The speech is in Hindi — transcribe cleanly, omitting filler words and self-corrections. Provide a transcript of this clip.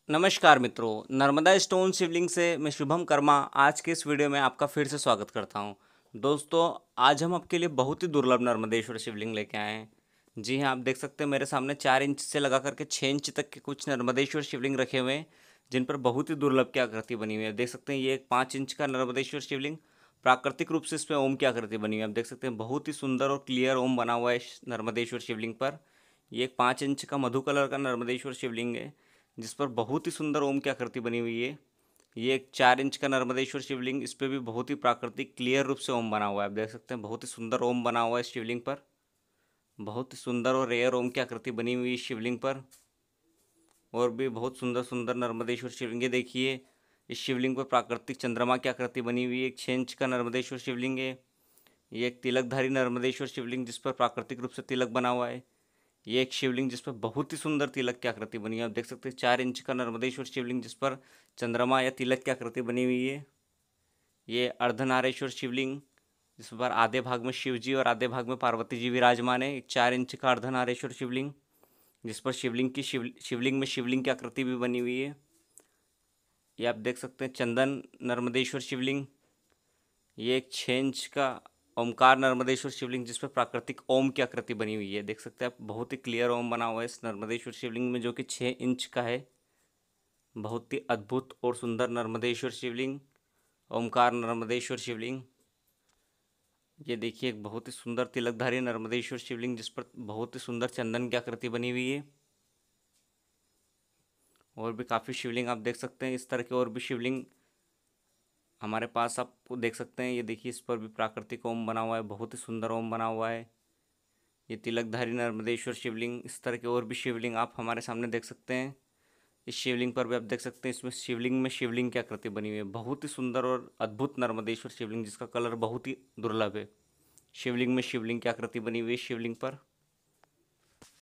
नमस्कार मित्रों, नर्मदा स्टोन शिवलिंग से मैं शुभम कर्मा आज के इस वीडियो में आपका फिर से स्वागत करता हूं। दोस्तों, आज हम आपके लिए बहुत ही दुर्लभ नर्मदेश्वर शिवलिंग लेके आए हैं। जी हां, आप देख सकते हैं मेरे सामने 4 इंच से लगा करके 6 इंच तक के कुछ नर्मदेश्वर शिवलिंग रखे हुए हैं, जिन पर बहुत ही दुर्लभ की आकृति बनी हुई है। देख सकते हैं ये एक 5 इंच का नर्मदेश्वर शिवलिंग, प्राकृतिक रूप से इस पर ओम की आकृति बनी हुई है। आप देख सकते हैं बहुत ही सुंदर और क्लियर ओम बना हुआ है इस नर्मदेश्वर शिवलिंग पर। ये एक 5 इंच का मधु कलर का नर्मदेश्वर शिवलिंग है, जिस पर बहुत ही सुंदर ओम की आकृति बनी हुई है। ये एक 4 इंच का नर्मदेश्वर शिवलिंग, इस पर भी बहुत ही प्राकृतिक क्लियर रूप से ओम बना हुआ है। आप देख सकते हैं बहुत ही सुंदर ओम बना हुआ है इस शिवलिंग पर। बहुत ही सुंदर और रेयर ओम की आकृति बनी हुई है इस शिवलिंग पर। और भी बहुत सुंदर सुंदर नर्मदेश्वर शिवलिंग है। देखिए, इस शिवलिंग पर प्राकृतिक चंद्रमा की आकृति बनी हुई है। एक 6 इंच का नर्मदेश्वर शिवलिंग है। ये एक तिलकधारी नर्मदेश्वर शिवलिंग, जिस पर प्राकृतिक रूप से तिलक बना हुआ है। ये एक शिवलिंग जिस पर बहुत ही सुंदर तिलक की आकृति बनी है। आप देख सकते हैं 4 इंच का नर्मदेश्वर शिवलिंग, जिस पर चंद्रमा या तिलक की आकृति बनी हुई है। ये अर्धनारेश्वर शिवलिंग, जिस पर आधे भाग में शिव जी और आधे भाग में पार्वती जी विराजमान है। एक 4 इंच का अर्धनारेश्वर शिवलिंग, जिस पर शिवलिंग में शिवलिंग की आकृति भी बनी हुई है। ये आप देख सकते हैं चंदन नर्मदेश्वर शिवलिंग। ये एक 6 इंच का ओमकार नर्मदेश्वर शिवलिंग, जिस पर प्राकृतिक ओम की आकृति बनी हुई है। देख सकते हैं आप, बहुत ही क्लियर ओम बना हुआ है इस नर्मदेश्वर शिवलिंग में, जो कि 6 इंच का है। बहुत ही अद्भुत और सुंदर नर्मदेश्वर शिवलिंग, ओमकार नर्मदेश्वर शिवलिंग। ये देखिए, एक बहुत ही सुंदर तिलकधारी नर्मदेश्वर शिवलिंग, जिस पर बहुत ही सुंदर चंदन की आकृति बनी हुई है। और भी काफ़ी शिवलिंग आप देख सकते हैं। इस तरह के और भी शिवलिंग हमारे पास आपको देख सकते हैं। ये देखिए, इस पर भी प्राकृतिक ओम बना हुआ है, बहुत ही सुंदर ओम बना हुआ है। ये तिलकधारी नर्मदेश्वर शिवलिंग, इस तरह के और भी शिवलिंग आप हमारे सामने देख सकते हैं। इस शिवलिंग पर भी आप देख सकते हैं, इसमें शिवलिंग की आकृति बनी हुई है। बहुत ही सुंदर और अद्भुत नर्मदेश्वर शिवलिंग, जिसका कलर बहुत ही दुर्लभ है। शिवलिंग में शिवलिंग की आकृति बनी हुई है शिवलिंग पर।